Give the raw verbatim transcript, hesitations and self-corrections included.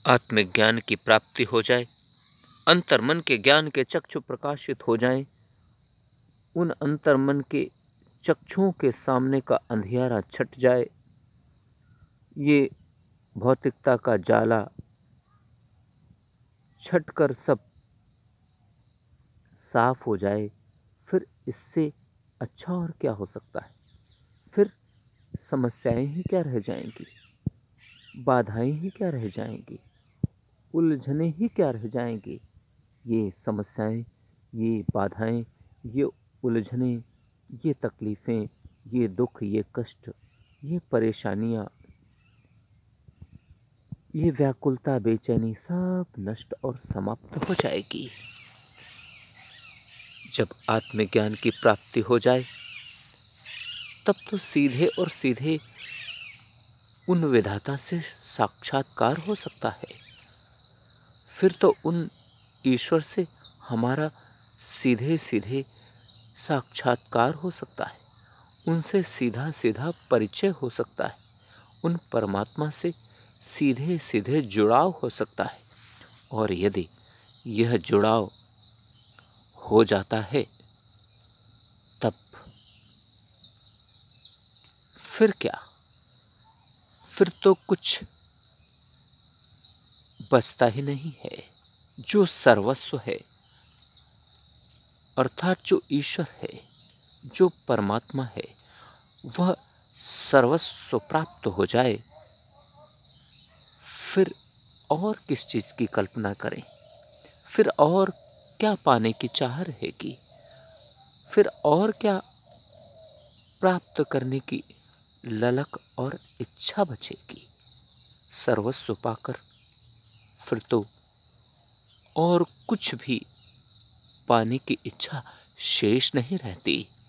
आत्मज्ञान की प्राप्ति हो जाए, अंतर्मन के ज्ञान के चक्षु प्रकाशित हो जाएं, उन अंतर्मन के चक्षुओं के सामने का अंधियारा छट जाए, ये भौतिकता का जाला छटकर सब साफ हो जाए, फिर इससे अच्छा और क्या हो सकता है। फिर समस्याएं ही क्या रह जाएंगी, बाधाएं ही क्या रह जाएंगी, उलझने ही क्या रह जाएंगी। ये समस्याएं, ये बाधाएं, ये उलझने, ये तकलीफ़ें, ये दुख, ये कष्ट, ये परेशानियां, ये व्याकुलता, बेचैनी सब नष्ट और समाप्त हो जाएगी। जब आत्मज्ञान की प्राप्ति हो जाए, तब तो सीधे और सीधे उन विधाता से साक्षात्कार हो सकता है। फिर तो उन ईश्वर से हमारा सीधे सीधे साक्षात्कार हो सकता है, उनसे सीधा सीधा परिचय हो सकता है, उन परमात्मा से सीधे सीधे जुड़ाव हो सकता है। और यदि यह जुड़ाव हो जाता है, तब फिर क्या, फिर तो कुछ बचता ही नहीं है। जो सर्वस्व है, अर्थात जो ईश्वर है, जो परमात्मा है, वह सर्वस्व प्राप्त हो जाए, फिर और किस चीज़ की कल्पना करें, फिर और क्या पाने की चाह रहेगी, फिर और क्या प्राप्त करने की ललक और इच्छा बचेगी। सर्वस्व पाकर फिर तो और कुछ भी पाने की इच्छा शेष नहीं रहती।